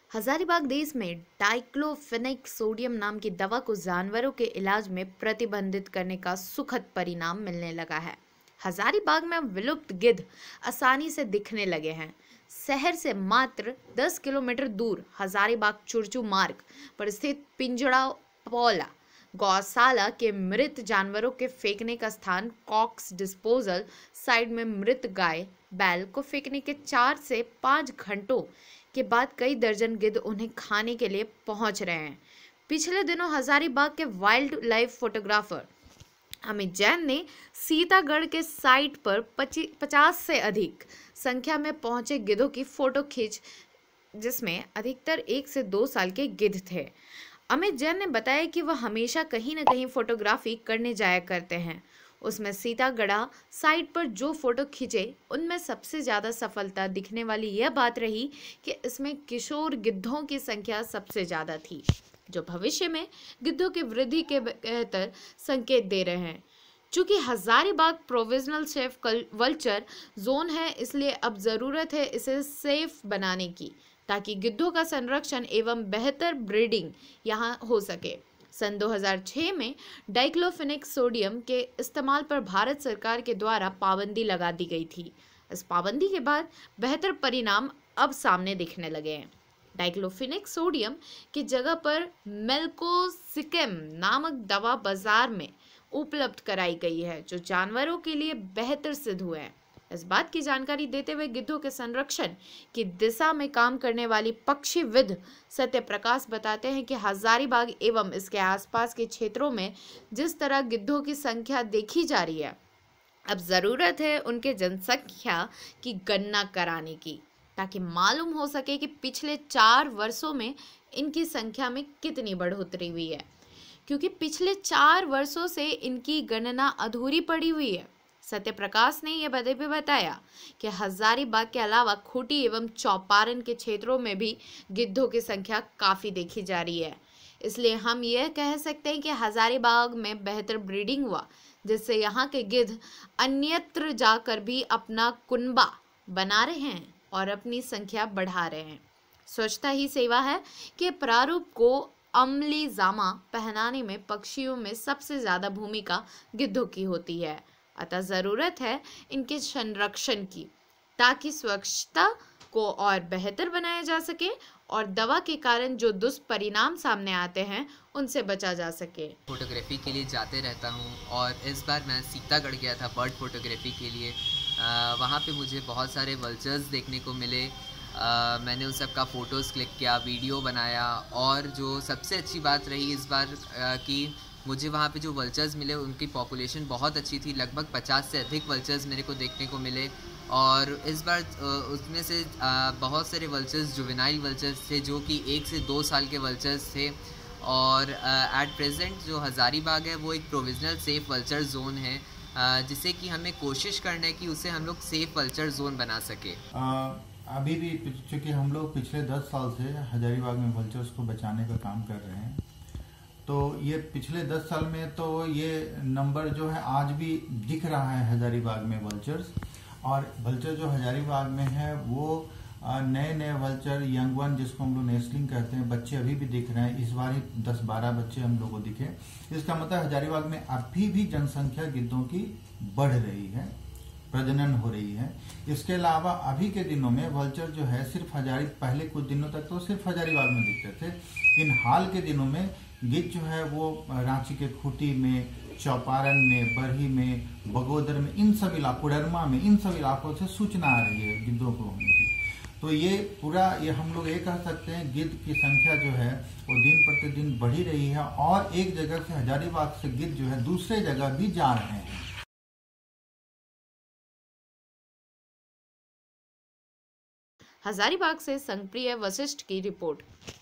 हजारीबाग देश में diclofenac sodium नाम की दवा को जानवरों के इलाज में प्रतिबंधित करने का सुखद परिणाम मिलने लगा है। हजारीबाग में विलुप्त गिद्ध आसानी से दिखने लगे हैं। शहर से मात्र 10 किलोमीटर दूर हजारीबाग चुरचू मार्ग पर स्थित पिंजड़ा पौला गौशाला के मृत जानवरों के फेंकने का स्थान कॉक्स डिस्पोजल साइड में मृत गाय बैल को फेंकने के 4 से 5 घंटों के बाद कई दर्जन गिद्ध उन्हें खाने के लिए पहुंच रहे हैं। पिछले दिनों हजारीबाग के wildlife photographer Amit Jain ने सीतागढ़ के साइट पर 50 से अधिक संख्या में पहुंचे गिद्धों की फोटो खींच, जिसमें अधिकतर 1 से 2 साल के गिद्ध थे। अमित जैन ने बताया कि वह हमेशा कहीं न कहीं फोटोग्राफी करने जाया करते हैं। उसमें सीतागढ़ा साइट पर जो फोटो खींचे उनमें सबसे ज़्यादा सफलता दिखने वाली यह बात रही कि इसमें किशोर गिद्धों की संख्या सबसे ज़्यादा थी, जो भविष्य में गिद्धों की वृद्धि के बेहतर संकेत दे रहे हैं। चूँकि Hazaribagh provisional safe vulture zone है, इसलिए अब ज़रूरत है इसे सेफ बनाने की, ताकि गिद्धों का संरक्षण एवं बेहतर ब्रीडिंग यहाँ हो सके। सन 2006 में डाइक्लोफेनेक सोडियम के इस्तेमाल पर भारत सरकार के द्वारा पाबंदी लगा दी गई थी। इस पाबंदी के बाद बेहतर परिणाम अब सामने दिखने लगे हैं। डाइक्लोफेनेक सोडियम की जगह पर मेल्कोसिकेम नामक दवा बाजार में उपलब्ध कराई गई है, जो जानवरों के लिए बेहतर सिद्ध हुए हैं। इस बात की जानकारी देते हुए गिद्धों के संरक्षण की दिशा में काम करने वाली पक्षीविद सत्य प्रकाश बताते हैं कि हजारीबाग एवं इसके आसपास के क्षेत्रों में जिस तरह गिद्धों की संख्या देखी जा रही है, अब जरूरत है उनके जनसंख्या की गणना कराने की, ताकि मालूम हो सके कि पिछले 4 वर्षों में इनकी संख्या में कितनी बढ़ोतरी हुई है, क्योंकि पिछले 4 वर्षों से इनकी गणना अधूरी पड़ी हुई है। सत्य प्रकाश ने यह भी बताया कि हजारीबाग के अलावा खूंटी एवं चौपारण के क्षेत्रों में भी गिद्धों की संख्या काफ़ी देखी जा रही है। इसलिए हम यह कह सकते हैं कि हजारीबाग में बेहतर ब्रीडिंग हुआ, जिससे यहाँ के गिद्ध अन्यत्र जाकर भी अपना कुनबा बना रहे हैं और अपनी संख्या बढ़ा रहे हैं। स्वच्छता ही सेवा है कि प्रारूप को अमली जामा पहनाने में पक्षियों में सबसे ज़्यादा भूमिका गिद्धों की होती है। अतः ज़रूरत है इनके संरक्षण की, ताकि स्वच्छता को और बेहतर बनाया जा सके और दवा के कारण जो दुष्परिणाम सामने आते हैं उनसे बचा जा सके। फोटोग्राफी के लिए जाते रहता हूँ और इस बार मैं सीतागढ़ गया था बर्ड फोटोग्राफी के लिए। वहाँ पे मुझे बहुत सारे वल्चर्स देखने को मिले। मैंने उन सब का फ़ोटोज़ क्लिक किया, वीडियो बनाया, और जो सबसे अच्छी बात रही इस बार कि मुझे वहाँ पे जो वल्चर्स मिले उनकी पॉपुलेशन बहुत अच्छी थी। लगभग 50 से अधिक वल्चर्स मेरे को देखने को मिले, और इस बार उसमें से बहुत सारे वल्चर्स जुवेनाइल वल्चर्स थे, जो कि 1 से 2 साल के वल्चर्स थे। और एट प्रेजेंट जो हजारीबाग है वो एक प्रोविजनल सेफ वल्चर जोन है, जिसे कि हमें कोशिश करना है कि उसे हम लोग सेफ वल्चर जोन बना सके। अभी भी चूँकि हम लोग पिछले 10 साल से हजारीबाग में वल्चर्स को बचाने का काम कर रहे हैं, तो ये पिछले 10 साल में तो ये नंबर जो है आज भी दिख रहा है हजारीबाग में वल्चर्स। और वल्चर जो हजारीबाग में है वो नए नए वल्चर, यंग वन जिसको हम लोग नेस्लिंग कहते हैं, बच्चे अभी भी दिख रहे हैं। इस बार ही 10-12 बच्चे हम लोग को दिखे। इसका मतलब हजारीबाग में अभी भी जनसंख्या गिद्धों की बढ़ रही है, प्रजनन हो रही है। इसके अलावा अभी के दिनों में वल्चर जो है सिर्फ पहले कुछ दिनों तक तो सिर्फ हजारीबाग में दिखते थे। इन हाल के दिनों में गिद्ध जो है वो रांची के खूंटी में, चौपारण में, बरही में, बगोदर में, इन सब इलाकों, कुडरमा में, इन सब इलाकों से सूचना आ रही है गिद्धों को होने की। तो ये पूरा हम लोग ये कह सकते हैं गिद्ध की संख्या जो है वो दिन प्रतिदिन बढ़ी रही है, और एक जगह से हजारीबाग से गिद्ध जो है दूसरे जगह भी जा रहे हैं। हजारीबाग से संगप्रिय वशिष्ठ की रिपोर्ट।